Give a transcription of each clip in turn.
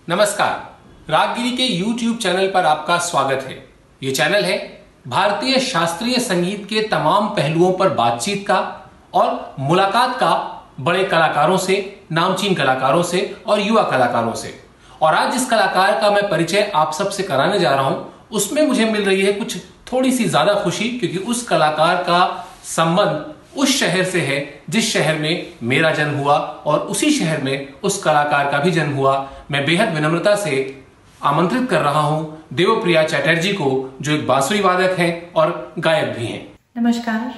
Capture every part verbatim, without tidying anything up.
नमस्कार, रागगिरी के YouTube channel पर आपका स्वागत है। ये चैनल है भारतीय शास्त्रीय संगीत के तमाम पहलुओं पर बातचीत का और मुलाकात का बड़े कलाकारों से, नामचीन कलाकारों से और युवा कलाकारों से। और आज जिस कलाकार का मैं परिचय आप सबसे कराने जा रहा हूं, उसमें मुझे मिल रही है कुछ थोड़ी सी ज्यादा खुशी, क्योंकि उस कलाकार का संबंध उस शहर से है जिस शहर में मेरा जन्म हुआ और उसी शहर में उस कलाकार का भी जन्म हुआ। मैं बेहद विनम्रता से आमंत्रित कर रहा हूं देवप्रिया चटर्जी को, जो एक बांसुरी वादक हैं और गायक भी हैं। नमस्कार,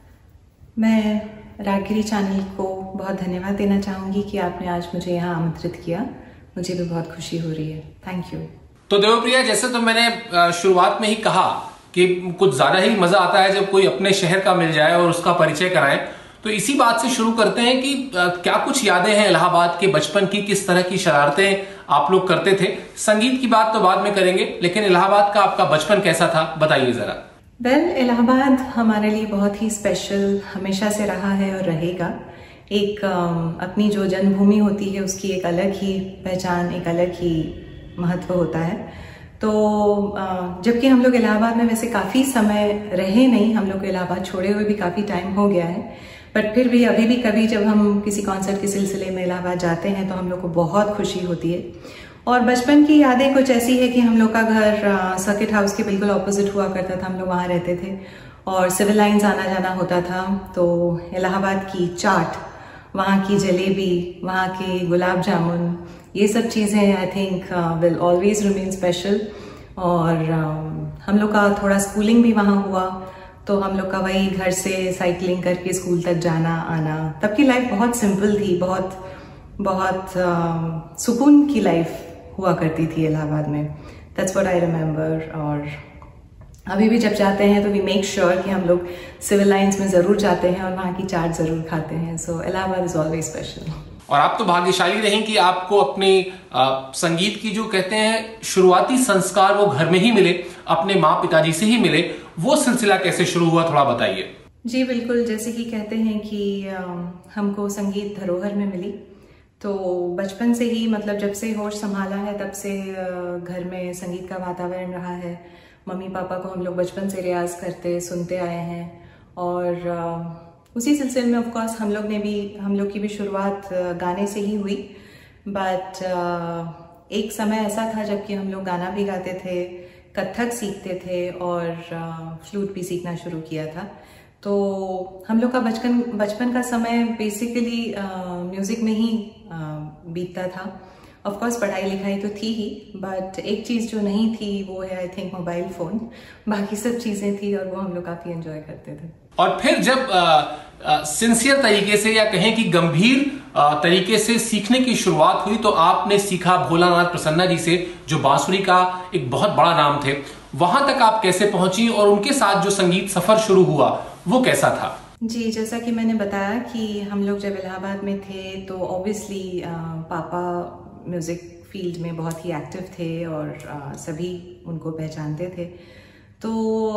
मैं रागगिरी चैनल को बहुत धन्यवाद देना चाहूंगी कि आपने आज मुझे यहाँ आमंत्रित किया। मुझे भी बहुत खुशी हो रही है। Thank you. तो देवप्रिया, जैसे तो मैंने शुरुआत में ही कहा कि कुछ ज्यादा ही मजा आता है जब कोई अपने शहर का मिल जाए और उसका परिचय कराए, तो इसी बात से शुरू करते हैं कि क्या कुछ यादें हैं इलाहाबाद के बचपन की, किस तरह की शरारतें आप लोग करते थे। संगीत की बात तो बाद में करेंगे, लेकिन इलाहाबाद का आपका बचपन कैसा था, बताइए जरा। वेल well, इलाहाबाद हमारे लिए बहुत ही स्पेशल हमेशा से रहा है और रहेगा। एक अपनी जो जन्मभूमि होती है उसकी एक अलग ही पहचान, एक अलग ही महत्व होता है। तो जबकि हम लोग इलाहाबाद में वैसे काफ़ी समय रहे नहीं, हम लोग इलाहाबाद छोड़े हुए भी काफ़ी टाइम हो गया है, बट फिर भी अभी भी कभी जब हम किसी कॉन्सर्ट के सिलसिले में इलाहाबाद जाते हैं तो हम लोग को बहुत खुशी होती है। और बचपन की यादें कुछ ऐसी है कि हम लोग का घर सर्किट हाउस के बिल्कुल ऑपोजिट हुआ करता था। हम लोग वहाँ रहते थे और सिविल लाइन्स आना जाना होता था। तो इलाहाबाद की चाट, वहाँ की जलेबी, वहाँ के गुलाब जामुन, ये सब चीज़ें I think will always remain special. और uh, हम लोग का थोड़ा स्कूलिंग भी वहाँ हुआ, तो हम लोग का वही घर से साइकिलिंग करके स्कूल तक जाना आना। तब की लाइफ बहुत सिंपल थी, बहुत बहुत uh, सुकून की लाइफ हुआ करती थी इलाहाबाद में। That's what I remember. और अभी भी जब जाते हैं तो वी मेक श्योर कि हम लोग सिविल लाइन्स में ज़रूर जाते हैं और वहाँ की चाट ज़रूर खाते हैं। So Allahabad is always special. और आप तो भाग्यशाली रहीं कि आपको अपनी आ, संगीत की जो कहते हैं शुरुआती संस्कार वो घर में ही मिले, अपने माँ पिताजी से ही मिले। वो सिलसिला कैसे शुरू हुआ, थोड़ा बताइए। जी बिल्कुल, जैसे कि कहते हैं कि आ, हमको संगीत धरोहर में मिली, तो बचपन से ही, मतलब जब से होश संभाला है तब से घर में संगीत का वातावरण रहा है। मम्मी पापा को हम लोग बचपन से रियाज करते सुनते आए हैं और आ, उसी सिलसिले में ऑफ कोर्स हम लोग ने भी हम लोग की भी शुरुआत गाने से ही हुई। बट एक समय ऐसा था जबकि हम लोग गाना भी गाते थे, कथक सीखते थे और फ्लूट भी सीखना शुरू किया था। तो हम लोग का बचपन बचपन का समय बेसिकली म्यूज़िक में ही बीतता था। ऑफ कोर्स पढ़ाई लिखाई तो थी ही, बट एक चीज़ जो नहीं थी वो है आई थिंक मोबाइल फ़ोन। बाकी सब चीज़ें थी और वो हम लोग काफ़ी एंजॉय करते थे। और फिर जब सिंसियर तरीके से या कहें कि गंभीर तरीके से सीखने की शुरुआत हुई, तो आपने सीखा भोलानाथ प्रसन्ना जी से, जो बांसुरी का एक बहुत बड़ा नाम थे। वहां तक आप कैसे पहुंची और उनके साथ जो संगीत सफर शुरू हुआ वो कैसा था? जी, जैसा कि मैंने बताया कि हम लोग जब इलाहाबाद में थे तो ऑब्वियसली पापा म्यूज़िक फील्ड में बहुत ही एक्टिव थे और आ, सभी उनको पहचानते थे। तो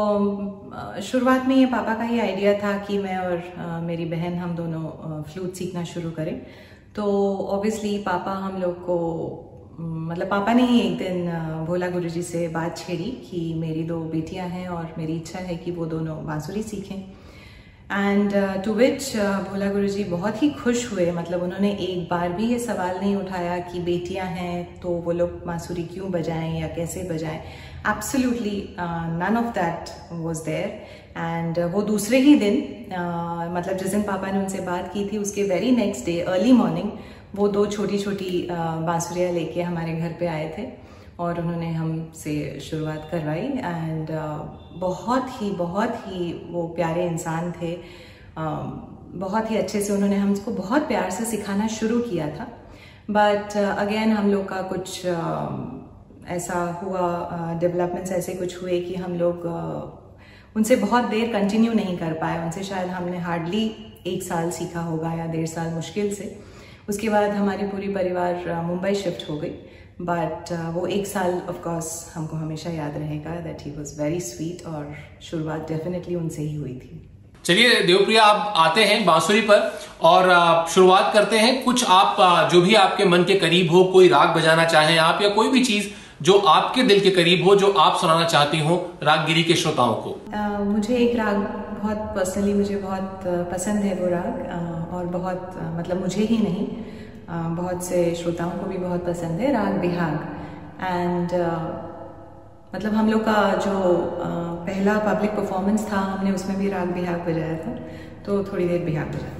शुरुआत में ये पापा का ही आइडिया था कि मैं और आ, मेरी बहन हम दोनों फ्लूट सीखना शुरू करें। तो ऑब्वियसली पापा हम लोग को, मतलब पापा ने ही एक दिन भोला गुरुजी से बात छेड़ी कि मेरी दो बेटियां हैं और मेरी इच्छा है कि वो दोनों बांसुरी सीखें। एंड टू विच भोला गुरुजी बहुत ही खुश हुए। मतलब उन्होंने एक बार भी ये सवाल नहीं उठाया कि बेटियां हैं तो वो लोग बांसुरी क्यों बजाएं या कैसे बजाएं। Absolutely none of that was there. And वो दूसरे ही दिन, uh, मतलब जिस दिन पापा ने उनसे बात की थी उसके very next day early morning वो दो छोटी छोटी बांसुरियाँ लेके हमारे घर पे आए थे और उन्होंने हमसे शुरुआत करवाई। एंड uh, बहुत ही बहुत ही वो प्यारे इंसान थे। uh, बहुत ही अच्छे से उन्होंने हमको बहुत प्यार से सिखाना शुरू किया था। बट अगेन uh, हम लोग का कुछ uh, ऐसा हुआ, डेवलपमेंट्स uh, ऐसे कुछ हुए कि हम लोग uh, उनसे बहुत देर कंटिन्यू नहीं कर पाए। उनसे शायद हमने हार्डली एक साल सीखा होगा या डेढ़ साल मुश्किल से। उसके बाद हमारी पूरी परिवार uh, मुंबई शिफ्ट हो गई। बट uh, वो एक साल ऑफ कोर्स हमको हमेशा याद रहेगा, that he was very sweet. और शुरुआत डेफिनेटली उनसे ही हुई थी। चलिए देवप्रिया, आप आते हैं बांसुरी पर और शुरुआत करते हैं। कुछ आप जो भी आपके मन के करीब हो, कोई राग बजाना चाहें आप, या कोई भी चीज जो आपके दिल के करीब हो, जो आप सुनाना चाहती हो रागगिरी के श्रोताओं को। आ, मुझे एक राग बहुत पर्सनली मुझे बहुत पसंद है वो राग, आ, और बहुत आ, मतलब मुझे ही नहीं, आ, बहुत से श्रोताओं को भी बहुत पसंद है, राग बिहाग। एंड मतलब हम लोग का जो आ, पहला पब्लिक परफॉर्मेंस था, हमने उसमें भी राग बिहाग बजाया था, तो थोड़ी देर बिहाग बजाते।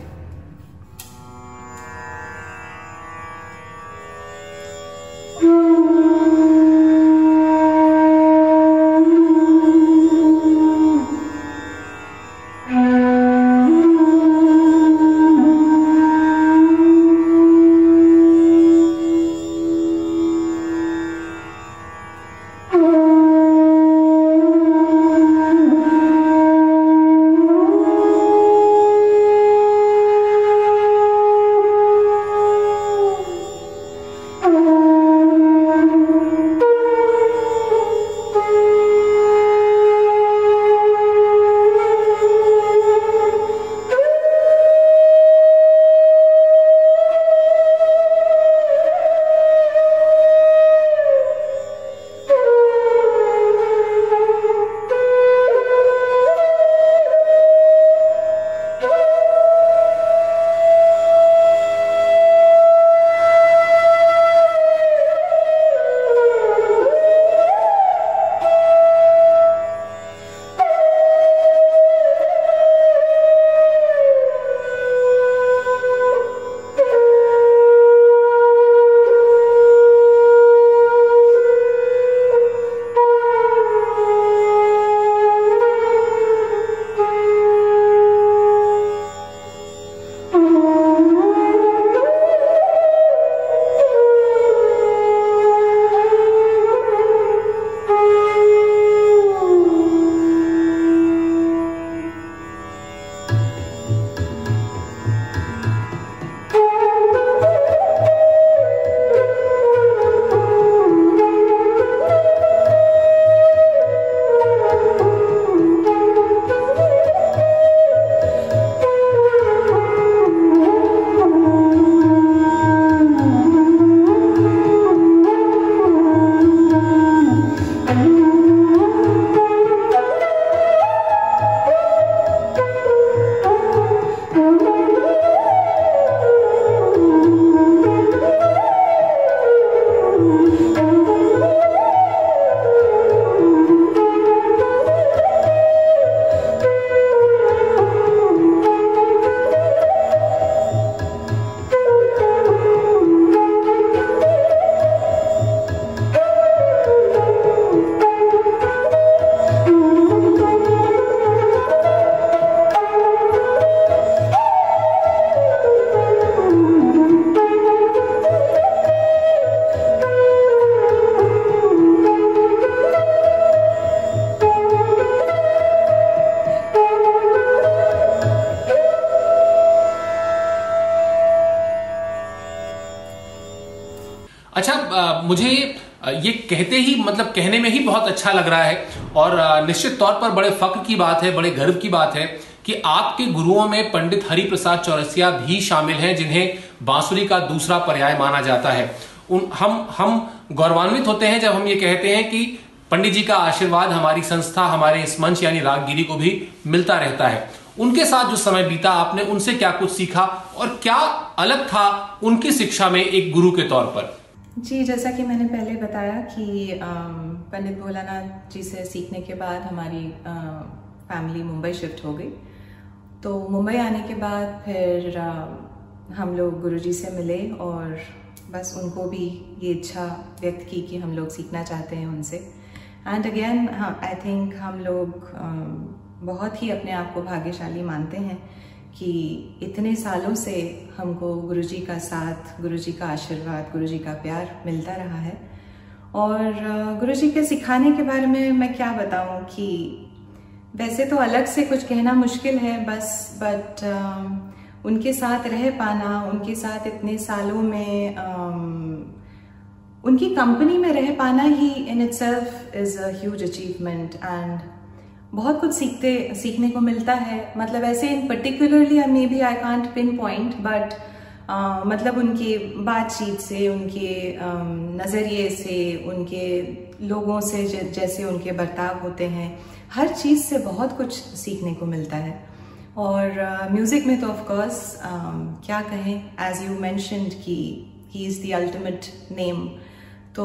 अच्छा, मुझे ये कहते ही मतलब कहने में ही बहुत अच्छा लग रहा है, और निश्चित तौर पर बड़े फख्र की बात है, बड़े गर्व की बात है कि आपके गुरुओं में पंडित हरिप्रसाद चौरसिया भी शामिल हैं, जिन्हें बांसुरी का दूसरा पर्याय माना जाता है। उन हम हम गौरवान्वित होते हैं जब हम ये कहते हैं कि पंडित जी का आशीर्वाद हमारी संस्था, हमारे इस मंच यानी रागगिरी को भी मिलता रहता है। उनके साथ जो समय बीता, आपने उनसे क्या कुछ सीखा और क्या अलग था उनकी शिक्षा में एक गुरु के तौर पर? जी, जैसा कि मैंने पहले बताया कि पंडित भोलानाथ जी से सीखने के बाद हमारी फैमिली मुंबई शिफ्ट हो गई। तो मुंबई आने के बाद फिर आ, हम लोग गुरुजी से मिले और बस उनको भी ये इच्छा व्यक्त की कि हम लोग सीखना चाहते हैं उनसे। एंड अगेन हाँ, आई थिंक हम लोग आ, बहुत ही अपने आप को भाग्यशाली मानते हैं कि इतने सालों से हमको गुरुजी का साथ, गुरुजी का आशीर्वाद, गुरुजी का प्यार मिलता रहा है। और गुरुजी के सिखाने के बारे में मैं क्या बताऊं कि वैसे तो अलग से कुछ कहना मुश्किल है, बस बट उनके साथ रह पाना, उनके साथ इतने सालों में um, उनकी कंपनी में रह पाना ही in itself is a huge achievement. And बहुत कुछ सीखते सीखने को मिलता है। मतलब ऐसे in particularly maybe I can't pinpoint, but मतलब उनकी बातचीत से, उनके नज़रिए से, उनके लोगों से जैसे उनके बर्ताव होते हैं, हर चीज़ से बहुत कुछ सीखने को मिलता है। और म्यूज़िक uh, में तो ऑफ कोर्स uh, क्या कहें, एज यू मेंशन्ड कि he is the ultimate name. तो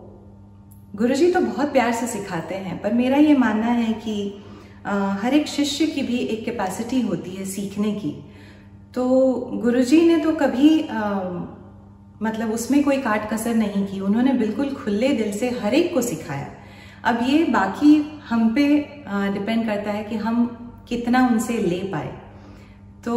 गुरुजी तो बहुत प्यार से सिखाते हैं, पर मेरा ये मानना है कि uh, हर एक शिष्य की भी एक कैपेसिटी होती है सीखने की। तो गुरुजी ने तो कभी uh, मतलब उसमें कोई काट कसर नहीं की, उन्होंने बिल्कुल खुले दिल से हर एक को सिखाया। अब ये बाकी हम पे डिपेंड करता है कि हम कितना उनसे ले पाए। तो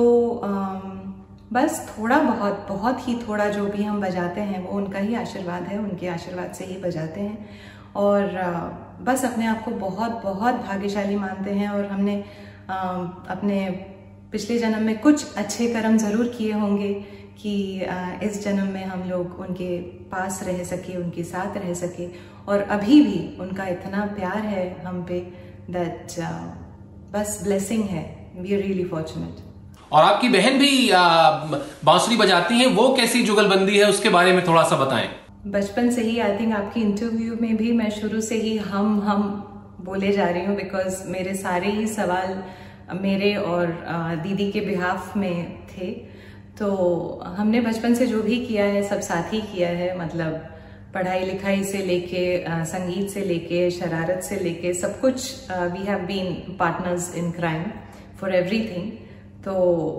बस थोड़ा बहुत बहुत ही थोड़ा जो भी हम बजाते हैं वो उनका ही आशीर्वाद है, उनके आशीर्वाद से ही बजाते हैं। और बस अपने आप को बहुत बहुत भाग्यशाली मानते हैं। और हमने अपने पिछले जन्म में कुछ अच्छे कर्म ज़रूर किए होंगे कि इस जन्म में हम लोग उनके पास रह सके, उनके साथ रह सके। और अभी भी उनका इतना प्यार है हम पे दैट बस ब्लेसिंग है। We are really fortunate. और आपकी बहन भी बांसुरी बजाती हैं, वो कैसी जुगलबंदी है उसके बारे में थोड़ा सा बताएं। बचपन से ही आई थिंक आपकी इंटरव्यू में भी मैं शुरू से ही हम हम बोले जा रही हूँ, बिकॉज मेरे सारे ही सवाल मेरे और दीदी के बिहाफ में थे। तो हमने बचपन से जो भी किया है सब साथ ही किया है। मतलब पढ़ाई लिखाई से लेके, संगीत से लेके, शरारत से लेके सब कुछ we have been partners in crime for everything. तो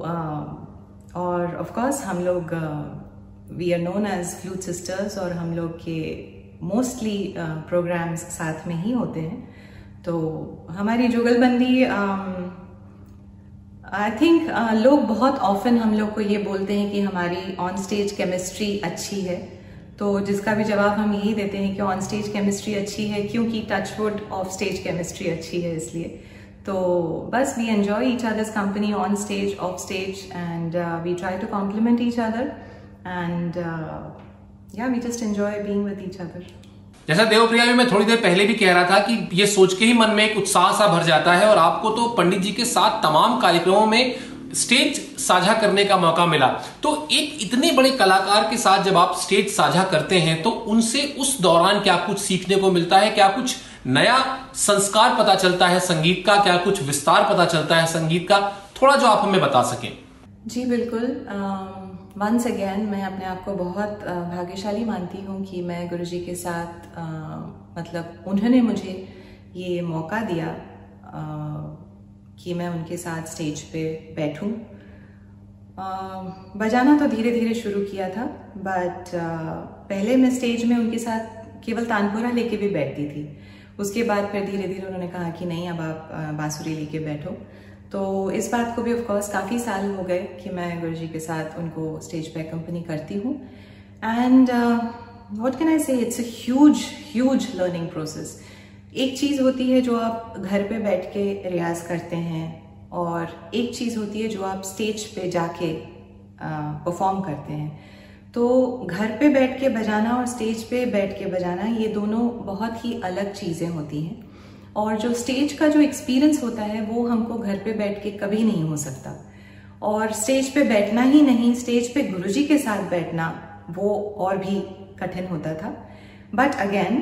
uh, और ऑफ कोर्स हम लोग we are known as flute sisters, और हम लोग के मोस्टली प्रोग्राम्स साथ में ही होते हैं। तो हमारी जुगलबंदी आई थिंक लोग बहुत ऑफन हम लोग को ये बोलते हैं कि हमारी ऑन स्टेज केमिस्ट्री अच्छी है। तो जिसका भी जवाब हम यही देते हैं कि ऑन स्टेज केमिस्ट्री अच्छी है क्योंकि टचवुड ऑफ स्टेज केमिस्ट्री अच्छी है, इसलिए। तो बस we enjoy each others company on stage, off stage, and we try to complement each other, and yeah we just enjoy being with each other. जैसा देवप्रिया में मैं थोड़ी देर पहले भी कह रहा था कि ये सोच के ही मन में एक उत्साह सा भर जाता है। और आपको तो पंडित जी के साथ तमाम कार्यक्रमों में स्टेज साझा करने का मौका मिला। तो एक इतने बड़े कलाकार के साथ जब आप स्टेज साझा करते हैं तो उनसे उस दौरान क्या कुछ सीखने को मिलता है? क्या कुछ नया संस्कार पता चलता है संगीत का? क्या कुछ विस्तार पता चलता है संगीत का? थोड़ा जो आप हमें बता सकें। जी बिल्कुल। वंस uh, अगेन मैं अपने आप को बहुत uh, भाग्यशाली मानती हूँ कि मैं गुरुजी के साथ uh, मतलब उन्होंने मुझे ये मौका दिया uh, कि मैं उनके साथ स्टेज पे बैठूं। uh, बजाना तो धीरे धीरे शुरू किया था, बट uh, पहले मैं स्टेज में उनके साथ केवल तानपुरा लेके भी बैठती थी। उसके बाद फिर धीरे धीरे उन्होंने कहा कि नहीं, अब आप uh, बांसुरी लेके बैठो। तो इस बात को भी ऑफ कोर्स काफ़ी साल हो गए कि मैं गुरुजी के साथ उनको स्टेज पे अकम्पनी करती हूँ। And what can I say, it's a huge huge learning process. एक चीज़ होती है जो आप घर पे बैठ के रियाज करते हैं, और एक चीज़ होती है जो आप स्टेज पे जाके परफॉर्म uh, करते हैं। तो घर पे बैठ के बजाना और स्टेज पे बैठ के बजाना, ये दोनों बहुत ही अलग चीज़ें होती हैं। और जो स्टेज का जो एक्सपीरियंस होता है वो हमको घर पे बैठ के कभी नहीं हो सकता। और स्टेज पे बैठना ही नहीं, स्टेज पे गुरुजी के साथ बैठना वो और भी कठिन होता था। बट अगेन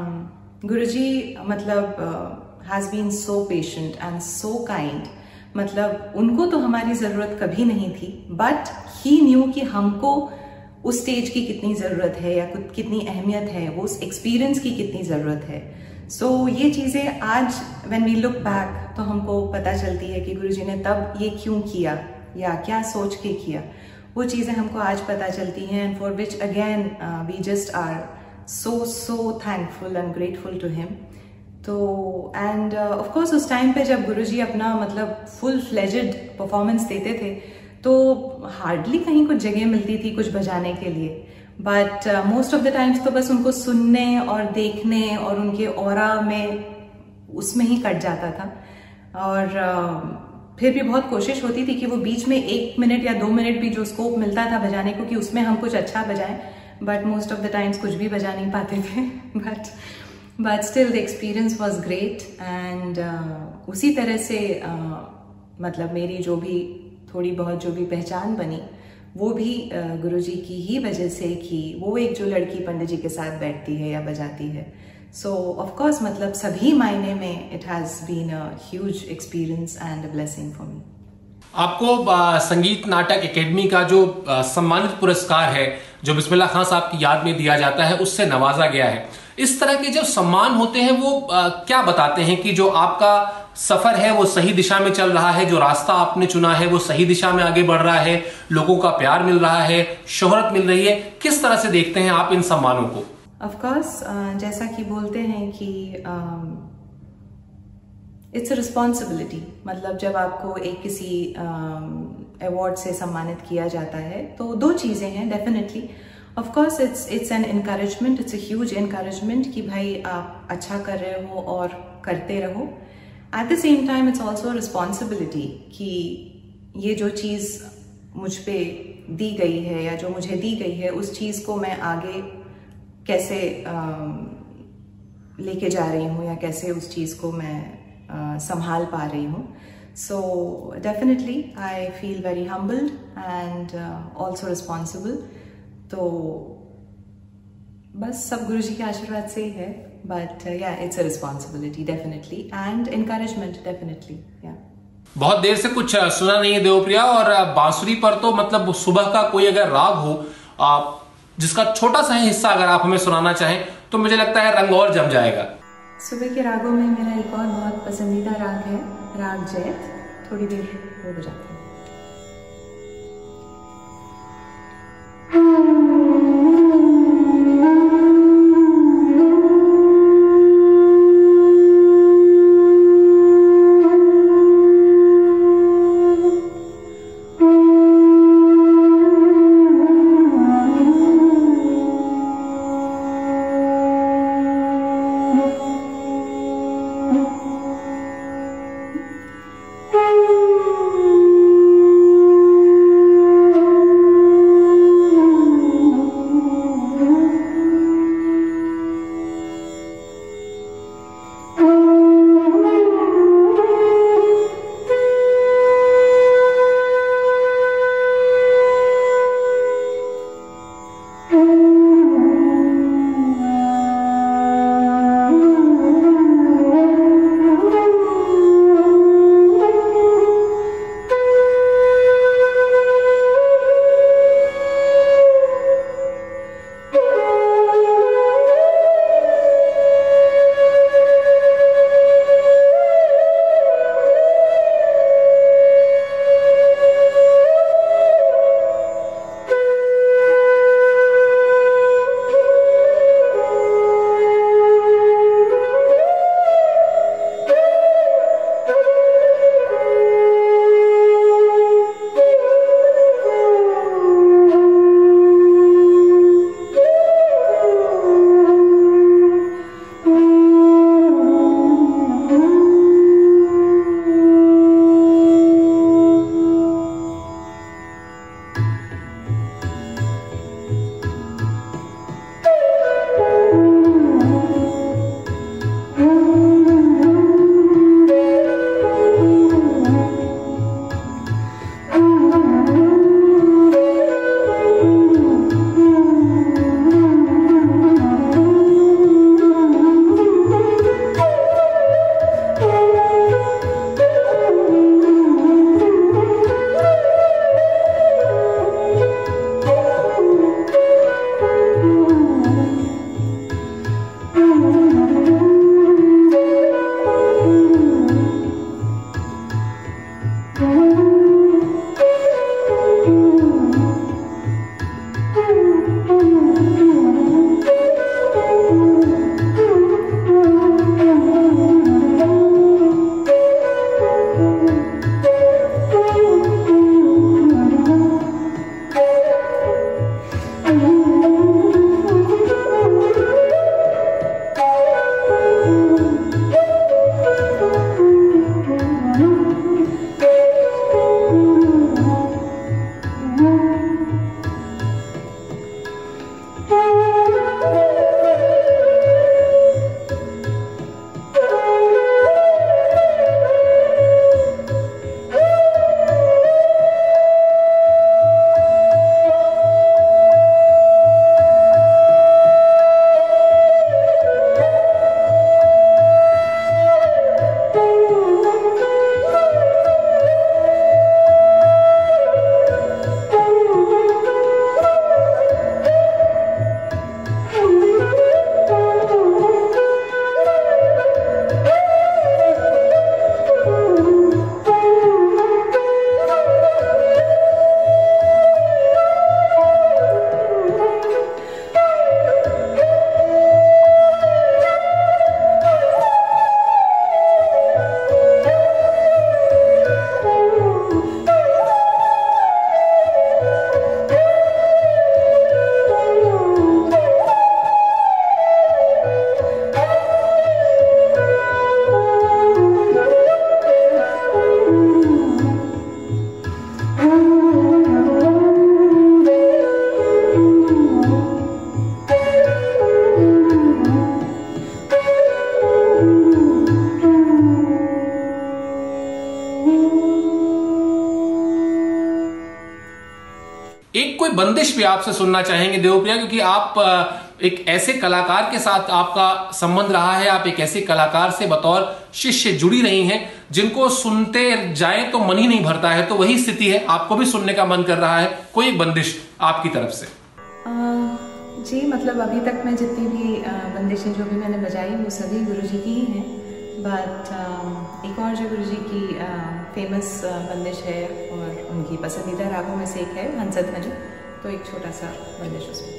गुरुजी मतलब has been so patient and so kind. मतलब उनको तो हमारी ज़रूरत कभी नहीं थी, बट ही न्यू कि हमको उस स्टेज की कितनी ज़रूरत है या कितनी अहमियत है, वो उस एक्सपीरियंस की कितनी ज़रूरत है। सो so, ये चीज़ें आज व्हेन वी लुक बैक तो हमको पता चलती है कि गुरुजी ने तब ये क्यों किया या क्या सोच के किया। वो चीज़ें हमको आज पता चलती हैं, and for which again we just are so so thankful and grateful to him. तो एंड ऑफ कोर्स उस टाइम पे जब गुरुजी अपना मतलब फुल फ्लेजेड परफॉर्मेंस देते थे तो हार्डली कहीं कुछ जगह मिलती थी कुछ बजाने के लिए, but most of the times तो बस उनको सुनने और देखने और उनके ऑरा में उसमें ही कट जाता था। और uh, फिर भी बहुत कोशिश होती थी कि वो बीच में एक मिनट या दो मिनट भी जो स्कोप मिलता था बजाने को कि उसमें हम कुछ अच्छा बजाएं, but most of the times कुछ भी बजा नहीं पाते थे। But but still the experience was great and उसी तरह से uh, मतलब मेरी जो भी थोड़ी बहुत जो भी पहचान बनी वो भी uh, गुरुजी की ही वजह से कि वो एक जो लड़की पंडित जी के साथ बैठती है या बजाती है. सो ऑफ कोर्स मतलब सभी मायने में it has been a huge experience and a blessing for me. आपको आ, संगीत नाटक एकेडमी का जो आ, सम्मानित पुरस्कार है जो बिस्मिल्लाह खान साहब की याद में दिया जाता है उससे नवाजा गया है. इस तरह के जब सम्मान होते हैं वो आ, क्या बताते हैं कि जो आपका सफर है वो सही दिशा में चल रहा है, जो रास्ता आपने चुना है वो सही दिशा में आगे बढ़ रहा है, लोगों का प्यार मिल रहा है, शोहरत मिल रही है. किस तरह से देखते हैं आप इन सम्मानों को? ऑफ कोर्स जैसा कि बोलते हैं कि इट्स अ रिस्पॉन्सिबिलिटी. मतलब जब आपको एक किसी अवार्ड uh, से सम्मानित किया जाता है तो दो चीज़ें हैं definitely. Of course it's it's an encouragement, it's a huge encouragement कि भाई आप अच्छा कर रहे हो और करते रहो. At the same time it's also responsibility कि ये जो चीज़ मुझ पे दी गई है या जो मुझे दी गई है उस चीज़ को मैं आगे कैसे uh, लेके जा रही हूँ या कैसे उस चीज़ को मैं Uh, संभाल पा रही हूँ. So definitely I feel very humbled and also responsible. तो बस सब गुरुजी के आशीर्वाद से ही है. But yeah it's a responsibility definitely and encouragement definitely. या बहुत देर से कुछ सुना नहीं है देवप्रिया, और बांसुरी पर तो मतलब सुबह का कोई अगर राग हो आप जिसका छोटा सा हिस्सा अगर आप हमें सुनाना चाहें तो मुझे लगता है रंग और जम जाएगा. सुबह के रागों में मेरा एक और बहुत पसंदीदा राग है राग जैत. थोड़ी देर वो बजाते हैं. कोई बंदिश भी आपसे सुनना चाहेंगे देवप्रिया, क्योंकि आप एक ऐसे कलाकार के साथ आपका संबंध रहा है, आप एक ऐसे कलाकार से बतौर शिष्य जुड़ी रही हैं जिनको सुनते जाएं तो मन ही नहीं भरता है, तो वही स्थिति है, आपको भी सुनने का मन कर रहा है। कोई बंदिश आपकी तरफ से? आ, जी मतलब अभी तक मैं जितनी भी बंदिशें जो भी मैंने बजाई वो सभी गुरुजी की ही हैं, बट एक और जो गुरुजी की फेमस बंदिश है और उनकी पसंदीदा रागों में से एक है हंसध्वनि, तो एक छोटा सा बंदिश उसमें।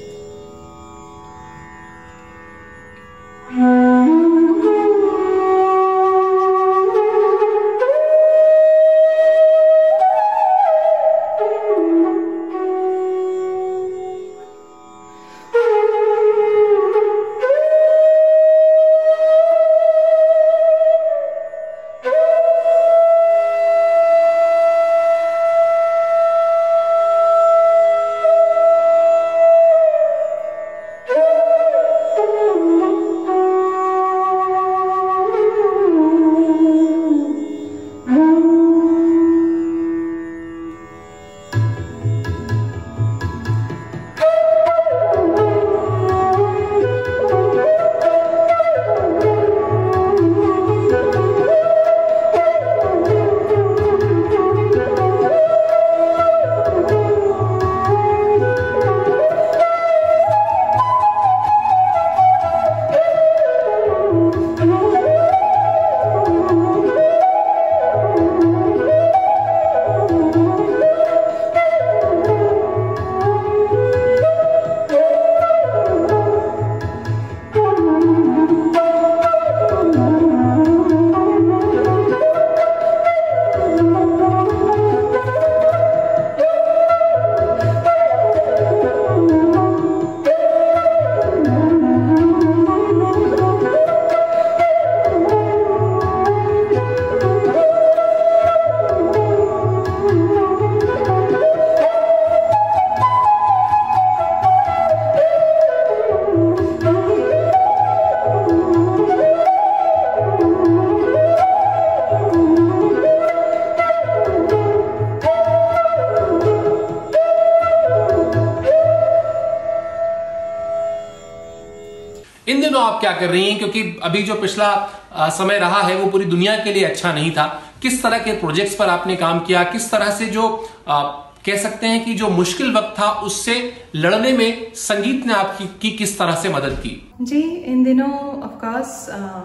इन दिनों आप क्या कर रही हैं, क्योंकि अभी जो पिछला आ, समय रहा है वो पूरी दुनिया के लिए अच्छा नहीं था। किस तरह के प्रोजेक्ट्स पर आपने काम किया, किस तरह से जो आ, कह सकते हैं कि जो मुश्किल वक्त था उससे लड़ने में संगीत ने आपकी की किस तरह से मदद की? जी इन दिनों ऑफ कोर्स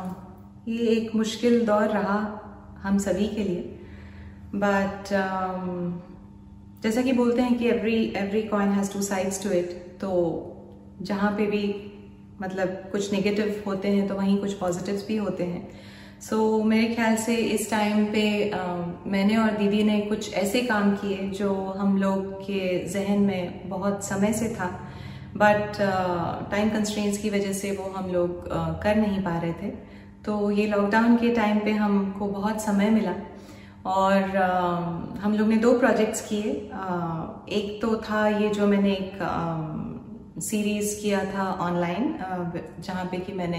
ये एक मुश्किल दौर रहा हम सभी के लिए, बट जैसा कि बोलते हैं कि every every coin has two sides to it, तो जहाँ पे भी मतलब कुछ नेगेटिव होते हैं तो वहीं कुछ पॉजिटिव्स भी होते हैं। सो so, मेरे ख्याल से इस टाइम पे आ, मैंने और दीदी ने कुछ ऐसे काम किए जो हम लोग के जहन में बहुत समय से था, बट टाइम कंस्ट्रेंट्स की वजह से वो हम लोग आ, कर नहीं पा रहे थे। तो ये लॉकडाउन के टाइम पे हमको बहुत समय मिला और आ, हम लोग ने दो प्रोजेक्ट्स किए। एक तो था ये जो मैंने एक आ, सीरीज किया था ऑनलाइन, जहाँ पे कि मैंने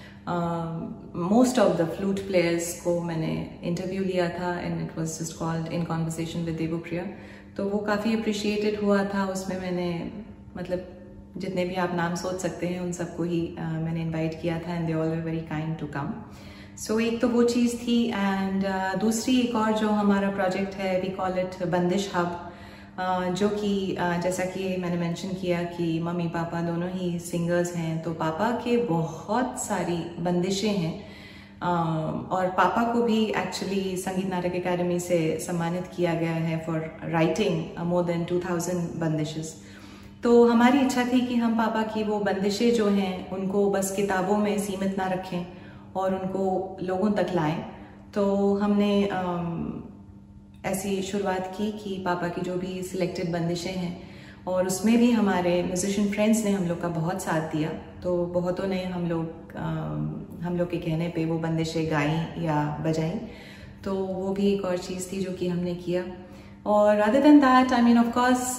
most of the flute players को मैंने इंटरव्यू लिया था and it was just called in conversation with Devpriya. तो वो काफ़ी अप्रिशिएटेड हुआ था। उसमें मैंने मतलब जितने भी आप नाम सोच सकते हैं उन सबको ही uh, मैंने इनवाइट किया था and they all were very kind to come. So एक तो वो चीज़ थी एंड uh, दूसरी एक और जो हमारा प्रोजेक्ट है we call it Bandish hub, Uh, जो कि uh, जैसा कि मैंने मेंशन किया कि मम्मी पापा दोनों ही सिंगर्स हैं, तो पापा के बहुत सारी बंदिशें हैं uh, और पापा को भी एक्चुअली संगीत नाटक अकेडमी से सम्मानित किया गया है for writing more than two thousand बंदिशेस। तो हमारी इच्छा थी कि हम पापा की वो बंदिशें जो हैं उनको बस किताबों में सीमित ना रखें और उनको लोगों तक लाएं। तो हमने uh, ऐसी शुरुआत की कि पापा की जो भी सिलेक्टेड बंदिशें हैं और उसमें भी हमारे म्यूजिशियन फ्रेंड्स ने हम लोग का बहुत साथ दिया। तो बहुतों ने हम लोग हम लोग के कहने पे वो बंदिशें गाई या बजाई, तो वो भी एक और चीज़ थी जो कि हमने किया। और other than that I mean of course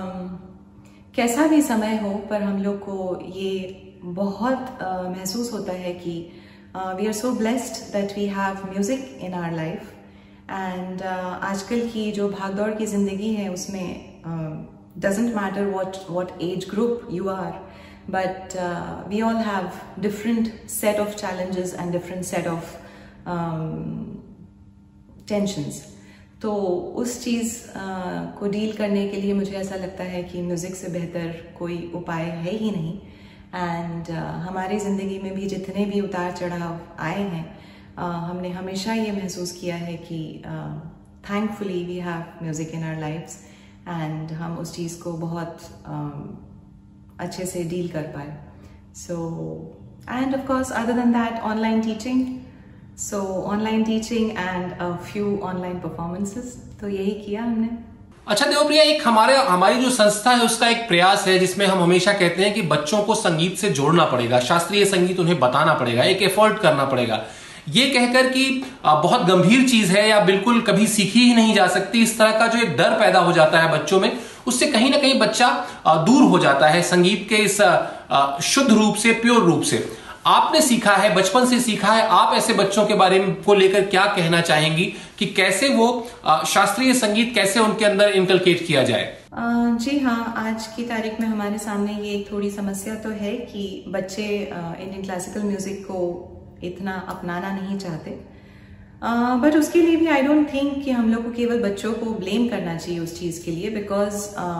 कैसा भी समय हो पर हम लोग को ये बहुत uh, महसूस होता है कि we are so blessed that we have music in our life. And uh, आजकल की जो भागदौड़ की ज़िंदगी है उसमें uh, doesn't matter what what age group you are, but uh, we all have different set of challenges and different set of um, tensions. तो उस चीज़ uh, को डील करने के लिए मुझे ऐसा लगता है कि म्यूज़िक से बेहतर कोई उपाय है ही नहीं. एंड uh, हमारी ज़िंदगी में भी जितने भी उतार चढ़ाव आए हैं, uh, हमने हमेशा ये महसूस किया है कि thankfully we have music in our lives, and हम उस चीज़ को बहुत uh, अच्छे से डील कर पाए. So and of course other than that, online teaching, so online teaching and a few online performances, तो यही किया हमने. अच्छा देवप्रिया, एक हमारे हमारी जो संस्था है उसका एक प्रयास है जिसमें हम हमेशा कहते हैं कि बच्चों को संगीत से जोड़ना पड़ेगा, शास्त्रीय संगीत उन्हें बताना पड़ेगा, एक एफर्ट करना पड़ेगा. ये कहकर कि बहुत गंभीर चीज है या बिल्कुल कभी सीखी ही नहीं जा सकती, इस तरह का जो एक डर पैदा हो जाता है बच्चों में, उससे कहीं ना कहीं बच्चा दूर हो जाता है संगीत के इस शुद्ध रूप से, प्योर रूप से. आपने सीखा है, बचपन से सीखा है, आप ऐसे बच्चों के बारे में को लेकर क्या कहना चाहेंगी कि कैसे वो शास्त्रीय संगीत कैसे उनके अंदर इनकलकेट किया जाए? जी हाँ, आज की तारीख में हमारे सामने ये एक थोड़ी समस्या तो है कि बच्चे इंडियन क्लासिकल म्यूजिक को इतना अपनाना नहीं चाहते, बट uh, उसके लिए भी आई डोंट थिंक कि हम लोग को केवल बच्चों को ब्लेम करना चाहिए उस चीज़ के लिए, because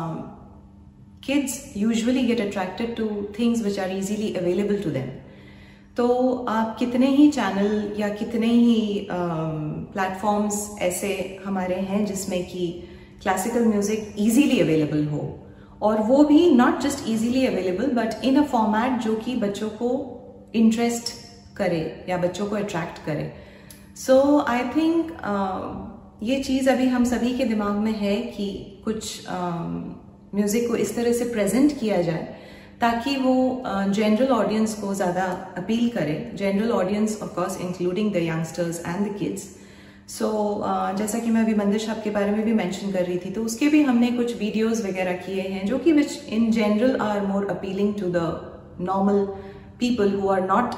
kids usually get attracted to things which are easily available to them. तो आप कितने ही चैनल या कितने ही प्लेटफॉर्म्स uh, ऐसे हमारे हैं जिसमें कि क्लासिकल म्यूजिक इजीली अवेलेबल हो, और वो भी not just easily available but in a format जो कि बच्चों को इंटरेस्ट करे या बच्चों को अट्रैक्ट करे. सो आई थिंक ये चीज़ अभी हम सभी के दिमाग में है कि कुछ म्यूजिक uh, को इस तरह से प्रेजेंट किया जाए ताकि वो जनरल uh, ऑडियंस को ज़्यादा अपील करे. General audience of course including the youngsters and the kids. So जैसा कि मैं अभी मंदिर साहब के बारे में भी मेंशन कर रही थी, तो उसके भी हमने कुछ वीडियोस वगैरह किए हैं जो कि which in general are more appealing to the normal people who are not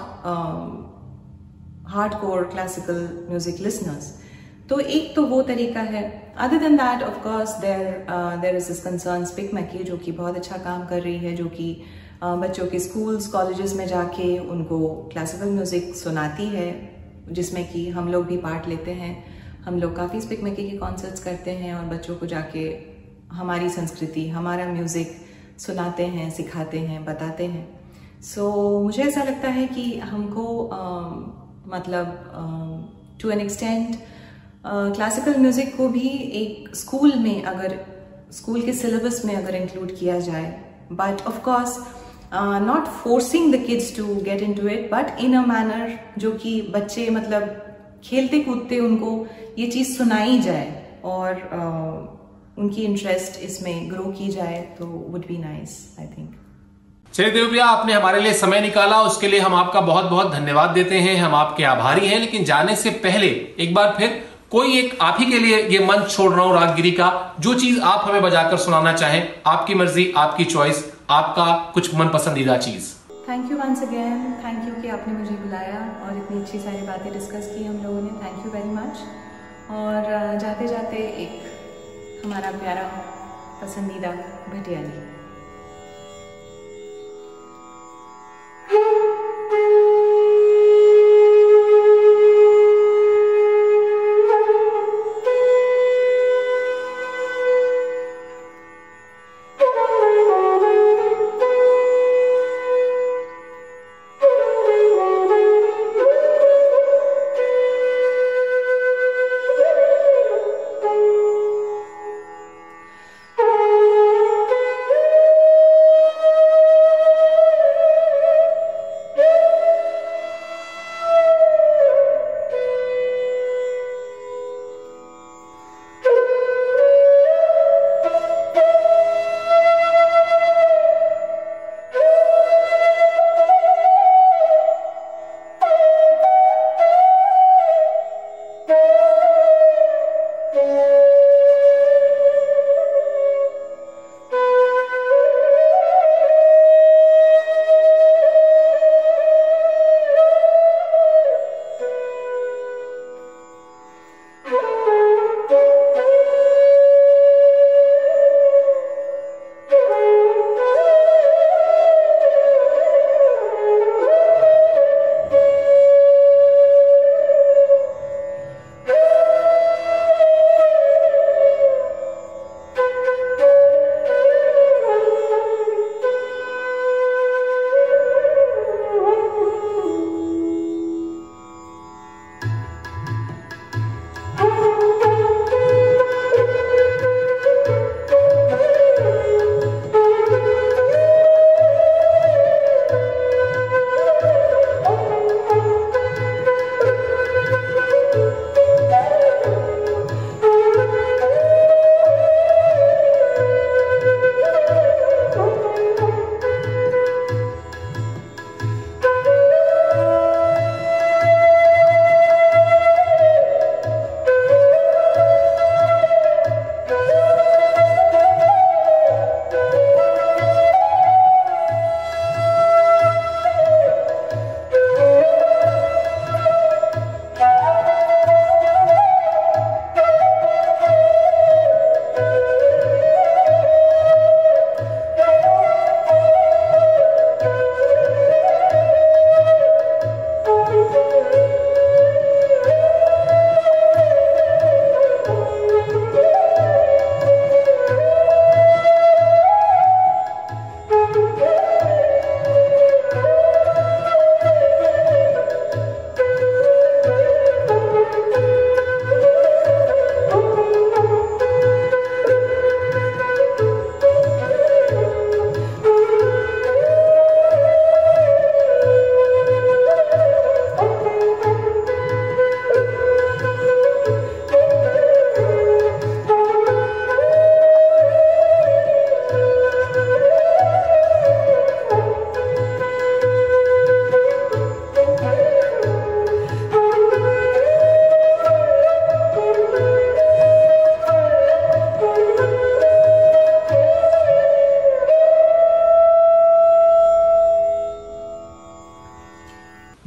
hardcore classical music listeners. तो एक तो वो तरीका है. Other than that of course there there is this concern SPIC MACAY जो कि बहुत अच्छा काम कर रही है, जो कि uh, बच्चों के स्कूल्स कॉलेजेस में जाके उनको क्लासिकल म्यूजिक सुनाती है, जिसमें कि हम लोग भी पार्ट लेते हैं. हम लोग काफ़ी स्पिक मैकी के कॉन्सर्ट्स करते हैं और बच्चों को जाके हमारी संस्कृति, हमारा म्यूजिक सुनाते हैं, सिखाते हैं, बताते हैं. सो so, मुझे ऐसा लगता है कि हमको uh, मतलब to an extent classical music को भी एक स्कूल में, अगर स्कूल के सिलेबस में अगर इंक्लूड किया जाए, but of course not forcing the kids to get into it, but in a manner जो कि बच्चे मतलब खेलते कूदते उनको ये चीज़ सुनाई जाए और uh, उनकी इंटरेस्ट इसमें ग्रो की जाए, तो would be nice I think. चलिए देवप्रिया, आपने हमारे लिए समय निकाला, उसके लिए हम आपका बहुत बहुत धन्यवाद देते हैं. हम आपके आभारी हैं. लेकिन जाने से पहले एक बार फिर कोई एक आप ही के लिए ये मंच छोड़ रहा हूं रागगिरी का, जो चीज आप हमें बजाकर सुनाना चाहें, आपकी मर्जी, आपकी चॉइस, आपका कुछ मन पसंदीदा चीज. Thank you once again, thank you कि आपने मुझे बुलाया और इतनी अच्छी सारी बातें डिस्कस की हम लोगों ने. Thank you very much. और जाते जाते एक हमारा प्यारा पसंदीदा भटियाली.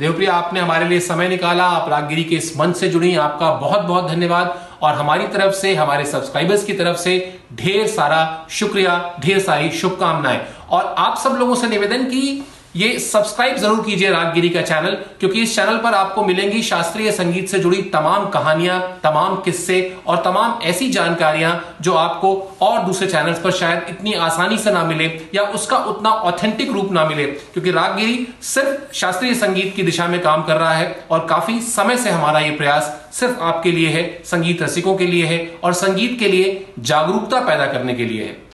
देवप्रिया, आपने हमारे लिए समय निकाला, आप रागगिरी के इस मंच से जुड़ी, आपका बहुत बहुत धन्यवाद। और हमारी तरफ से, हमारे सब्सक्राइबर्स की तरफ से ढेर सारा शुक्रिया, ढेर सारी शुभकामनाएं। और आप सब लोगों से निवेदन की ये सब्सक्राइब जरूर कीजिए रागगिरी का चैनल, क्योंकि इस चैनल पर आपको मिलेंगी शास्त्रीय संगीत से जुड़ी तमाम कहानियां, तमाम किस्से और तमाम ऐसी जानकारियां जो आपको और दूसरे चैनल्स पर शायद इतनी आसानी से ना मिले या उसका उतना ऑथेंटिक रूप ना मिले, क्योंकि रागगिरी सिर्फ शास्त्रीय संगीत की दिशा में काम कर रहा है और काफी समय से हमारा ये प्रयास सिर्फ आपके लिए है, संगीत रसिकों के लिए है और संगीत के लिए जागरूकता पैदा करने के लिए है।